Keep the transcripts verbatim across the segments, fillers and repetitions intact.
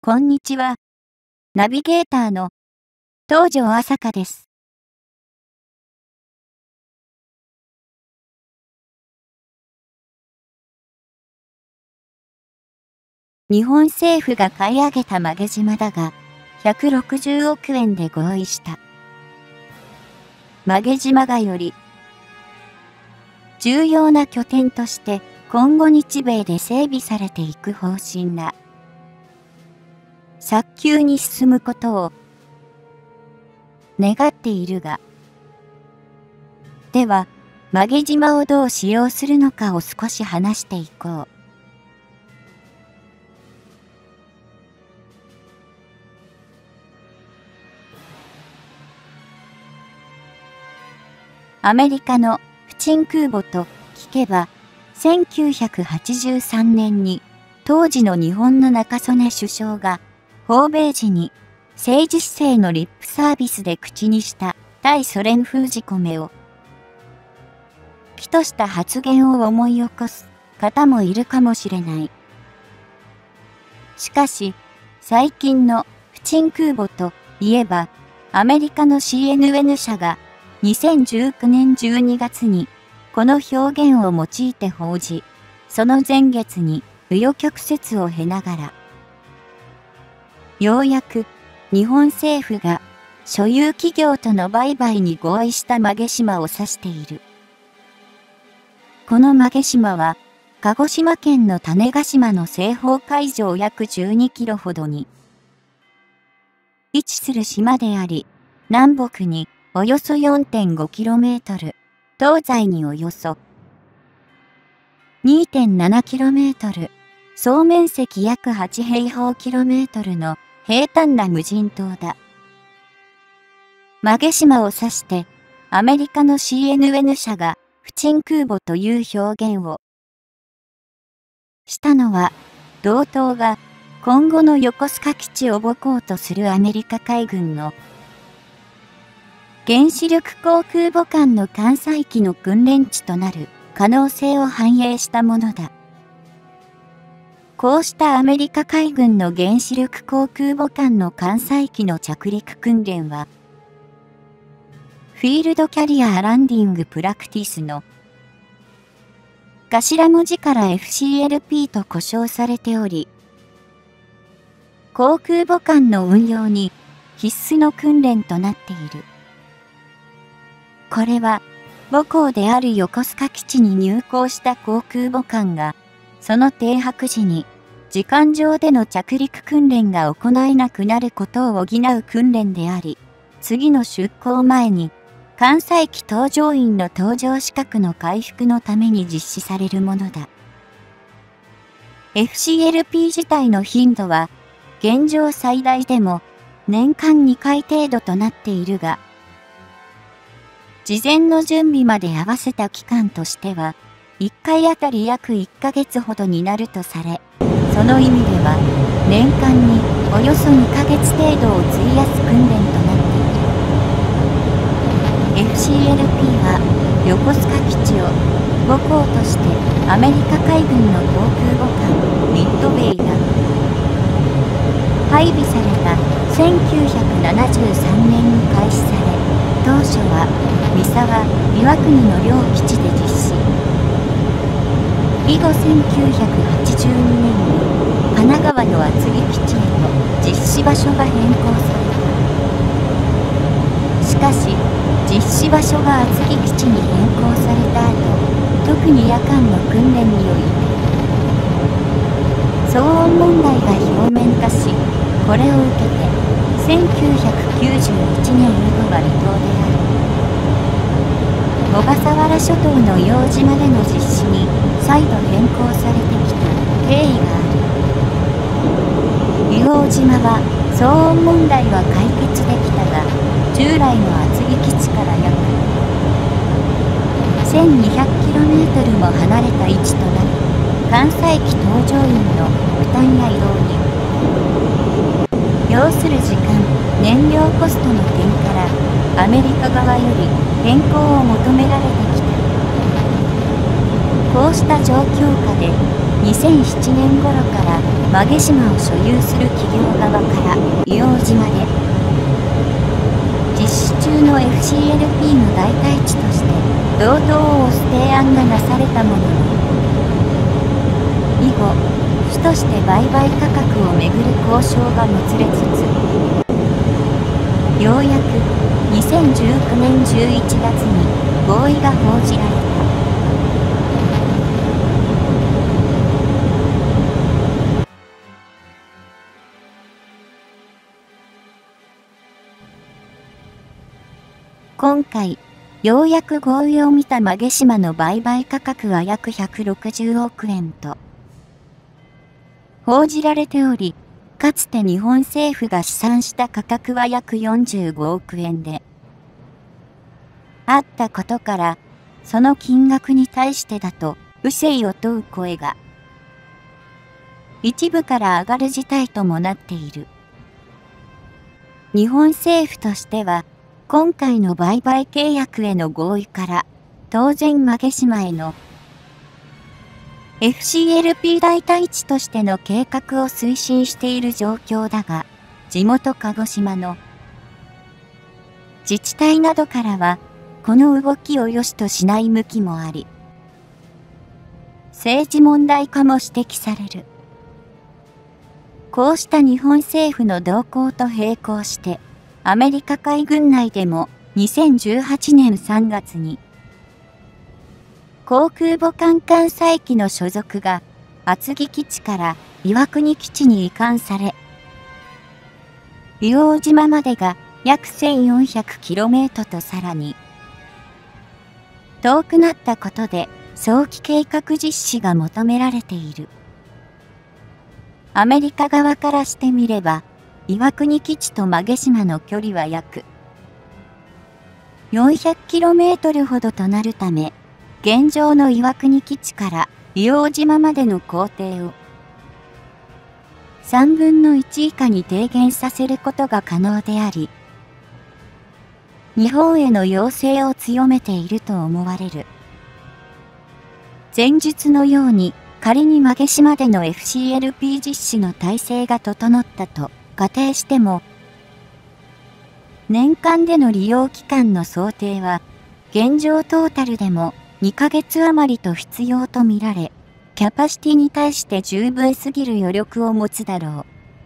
こんにちは。ナビゲーターの東條朝香です。日本政府が買い上げた馬毛島だが、ひゃくろくじゅうおくえんで合意した。馬毛島がより重要な拠点として今後日米で整備されていく方針だ。早急に進むことを願っているが、では、馬毛島をどう使用するのかを少し話していこう。アメリカの不沈空母と聞けば、せんきゅうひゃくはちじゅうさんねんに当時の日本の中曽根首相が訪米時に政治姿勢のリップサービスで口にした対ソ連封じ込めを起とした発言を思い起こす方もいるかもしれない。しかし、最近の不沈空母といえば、アメリカの シーエヌエヌ 社がにせんじゅうきゅうねんじゅうにがつにこの表現を用いて報じ、その前月に紆余曲折を経ながら、ようやく日本政府が所有企業との売買に合意した馬毛島を指している。この馬毛島は、鹿児島県の種子島の西方海上約じゅうにキロほどに位置する島であり、南北におよそ よんてんごキロメートル、東西におよそ にてんななキロメートル、総面積約はちへいほうキロメートルの平坦な無人島だ。馬毛島を指して、アメリカの シーエヌエヌ 社が不沈空母という表現をしたのは、同党が今後の横須賀基地を母港とするアメリカ海軍の原子力航空母艦の艦載機の訓練地となる可能性を反映したものだ。こうしたアメリカ海軍の原子力航空母艦の艦載機の着陸訓練は、フィールドキャリアランディングプラクティスの頭文字から エフシーエルピー と呼称されており、航空母艦の運用に必須の訓練となっている。これは母港である横須賀基地に入港した航空母艦が、その停泊時に時間上での着陸訓練が行えなくなることを補う訓練であり、次の出港前に艦載機搭乗員の搭乗資格の回復のために実施されるものだ。エフシーエルピー 自体の頻度は現状最大でも年間にかい程度となっているが、事前の準備まで合わせた期間としては、いっかいあたり約いっかげつほどになるとされ、その意味では年間におよそにかげつ程度を費やす訓練となっている。エフシーエルピー は横須賀基地を母港としてアメリカ海軍の航空母艦ミッドウェイだ。配備されたせんきゅうひゃくななじゅうさんねんに開始され、当初は三沢、岩国の両基地で実施。以後せんきゅうひゃくはちじゅうにねんに神奈川の厚木基地へと実施場所が変更された。しかし、実施場所が厚木基地に変更された後、特に夜間の訓練において騒音問題が表面化し、これを受けてせんきゅうひゃくきゅうじゅういちねん以後が離島である。小笠原諸島の硫黄島での実施に再度変更されてきた経緯がある。硫黄島は騒音問題は解決できたが、従来の厚木基地から約 せんにひゃくキロメートル も離れた位置となり、艦載機搭乗員の負担や移動に要する時間、燃料コストの点からアメリカ側より変更を求められてきた。こうした状況下でにせんななねん頃から馬毛島を所有する企業側から硫黄島で実施中の エフシーエルピー の代替地として同等を推す提案がなされたものの、以後主として売買価格をめぐる交渉がもつれつつ、ようやくにせんじゅうきゅうねんじゅういちがつに合意が報じられた。今回、ようやく合意を見た馬毛島の売買価格は約ひゃくろくじゅうおくえんと報じられており、かつて日本政府が試算した価格は約よんじゅうごおくえんであったことから、その金額に対してだと不正を問う声が一部から上がる事態ともなっている。日本政府としては、今回の売買契約への合意から、当然馬毛島への エフシーエルピー 代替地としての計画を推進している状況だが、地元鹿児島の自治体などからは、この動きを良しとしない向きもあり、政治問題化も指摘される。こうした日本政府の動向と並行して、アメリカ海軍内でもにせんじゅうはちねんさんがつに航空母艦艦載機の所属が厚木基地から岩国基地に移管され、硫黄島までが約 せんよんひゃくキロメートル とさらに遠くなったことで早期計画実施が求められている。アメリカ側からしてみれば、岩国基地と馬毛島の距離は約 よんひゃくキロメートル ほどとなるため、現状の岩国基地から硫黄島までの行程をさんぶんのいち以下に低減させることが可能であり、日本への要請を強めていると思われる。前述のように、仮に馬毛島での エフシーエルピー 実施の体制が整ったと仮定しても、年間での利用期間の想定は、現状トータルでもにかげつ余りと必要とみられ、キャパシティに対して十分すぎる余力を持つだろう。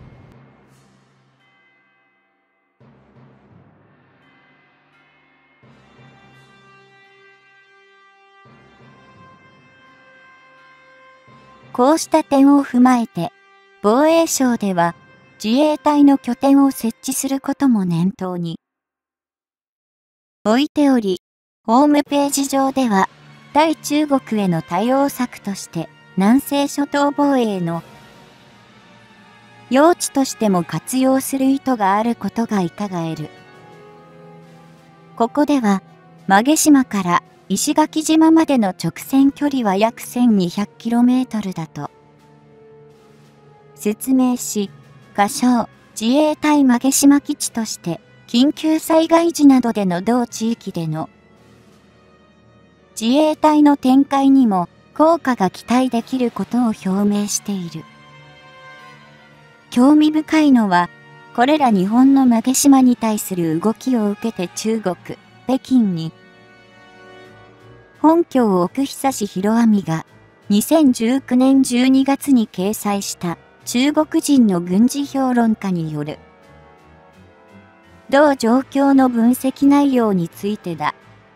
こうした点を踏まえて、防衛省では、自衛隊の拠点を設置することも念頭に置いており、ホームページ上では、対中国への対応策として、南西諸島防衛の用地としても活用する意図があることが伺える。ここでは、馬毛島から石垣島までの直線距離は約 せんにひゃくキロメートル だと説明し、仮称自衛隊馬毛島基地として緊急災害時などでの同地域での自衛隊の展開にも効果が期待できることを表明している。興味深いのは、これら日本の馬毛島に対する動きを受けて中国、北京に本拠を置く久志弘網がにせんじゅうきゅうねんじゅうにがつに掲載した中国人の軍事評論家による同状況の分析内容についてだ。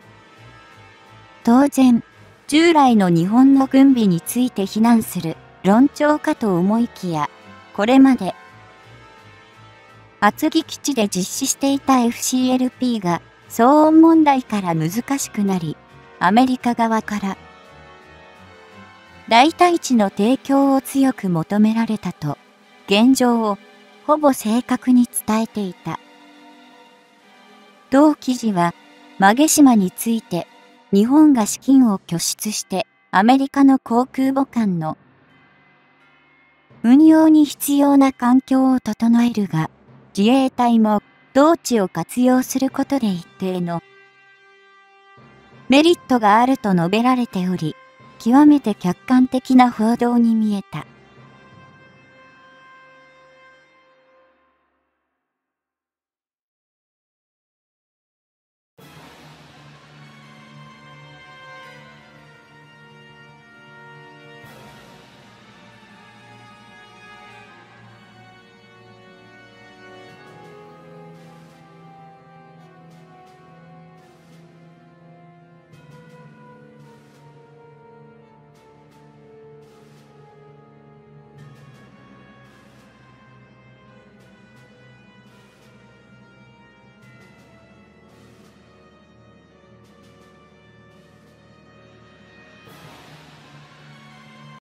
当然、従来の日本の軍備について非難する論調かと思いきや、これまで厚木基地で実施していた エフシーエルピー が騒音問題から難しくなり、アメリカ側から代替地の提供を強く求められたと、現状をほぼ正確に伝えていた。同記事は、馬毛島について、日本が資金を拠出してアメリカの航空母艦の運用に必要な環境を整えるが、自衛隊も同地を活用することで一定のメリットがあると述べられており、 極めて客観的な報道に見えた。